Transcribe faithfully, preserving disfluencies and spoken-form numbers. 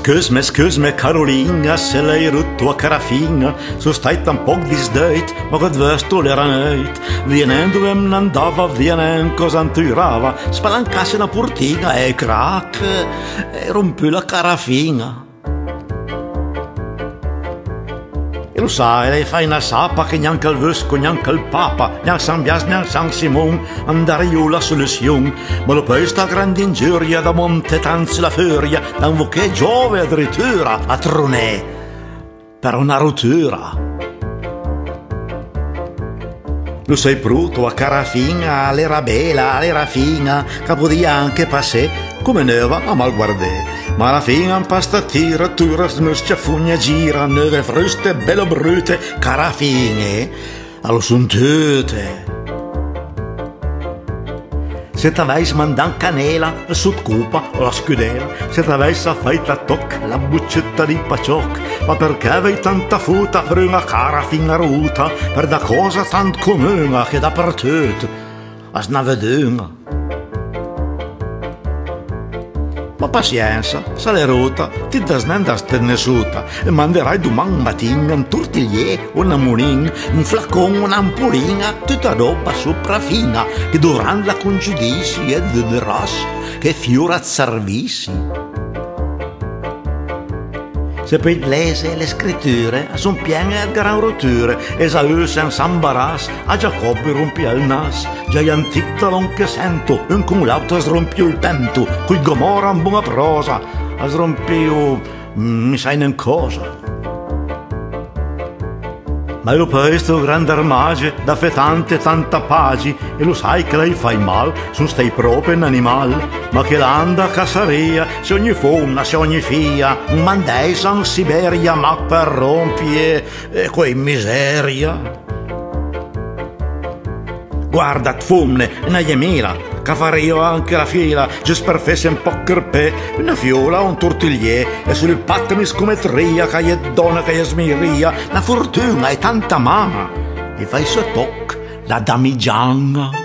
Scusme, scusme Carolina, se lei rutto a carafina, so stai un po' disdeit, ma che vesto l'era neit. Vienendo e andava, vienen cosa anturava, spalancasse una portina e crack, e rompì la carafina. E lo sai, lei fa una sappa che neanche il vescovo, neanche il papa, neanche San Bias, neanche San Simon, andare io la soluzione. Ma lo poi sta grande ingiuria da monte tanzi la furia, da un che giove addirittura a tronè per una rottura. Lo sei pruto a carafina, l'era bella, l'era fina, capodia anche passé, come neva a mal guardè. Ma alla fine un pastatira, tura, smuscia, fugna, gira, neve fruste, bello brute, carafine, allo son tutte. Se t'aveis mandan canela, la sotcupa o la scudera, se t'aveis faita a toc, la buccetta di pacioc, ma perché avevi tanta futa per una carafina ruta, per da cosa tant comune che dappertutto, a snaveduna. Ma pazienza, se l'è rota, ti desnenda stennesuta e manderai domani mattina un tortiglier, una munin, un flacon, un'ampolina, tutta roba sopraffina che dovranno la congiudissi e vedràs che fiora servisi. Se poi lese le scritture, son piene di gran rotture, e Saul senza imbaras, a Giacobbe rompi il nas, già gli antic talon che sento, un con l'altro srompio il pento, coi Gomorra in buona prosa, a srompio, mm, mi sai nen cosa. Ma io poi sto grande armage, da fe tante tanta pagi, e lo sai che lei fai mal, son stai proprio un animal, ma che l'anda a casaria, se ogni fonna, se ogni fia, un mandei san Siberia, ma per rompie, e quei miseria. Guarda, tfumne, una gemila, che farei io anche la fila, giusto per fesse un po' crepè, una fiola, un tortiglier, e sul patto mi scometria, che è donna che è smiria, la fortuna è tanta mamma, e fai so toc, la damigiana.